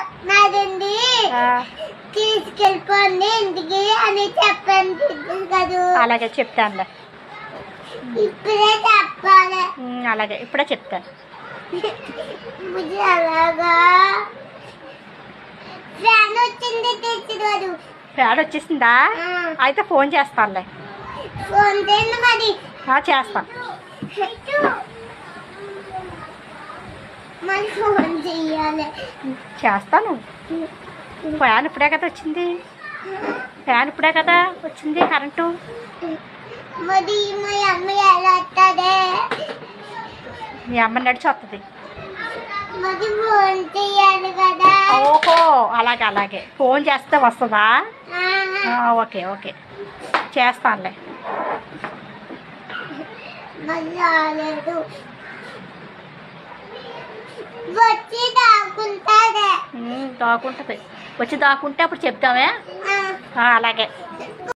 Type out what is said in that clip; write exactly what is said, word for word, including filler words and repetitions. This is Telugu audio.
నాదండి తీసుకెళ్ళిపోండి ఇంటికి అని చెప్పండి కదా. అలాగే చెప్తానులే, ఇప్పుడే చెప్పాలి. అలాగే ఇప్పుడే చెప్తాను. అలాగా ఫ్యాన్ వచ్చింది తెచ్చినాడు. ఫ్యాన్ వచ్చేసిందా? అయితే ఫోన్ చేస్తానులే. ఫోన్ చేయండి మరి. చేస్తాను. మరి ఫోన్ చెయ్యాలి. చేస్తాను. ఫ్యాన్ ఇప్పుడే కదా వచ్చింది, ఫ్యాన్ ఇప్పుడే కదా వచ్చింది కరెంటు. మరి మా అమ్మ ఎలా వస్తుంది? మీ అమ్మ నడిచి వస్తుంది. మరి ఫోన్ చెయ్యాలి కదా. ఓహో అలాగే అలాగే ఫోన్ చేస్తే వస్తుందా? ఓకే ఓకే చేస్తానులే. మరి రాలేదు, వచ్చి దాక్కుంటాడే. దాక్కుంటుంది, వచ్చి దాక్కుంటే అప్పుడు చెప్తామే. అలాగే.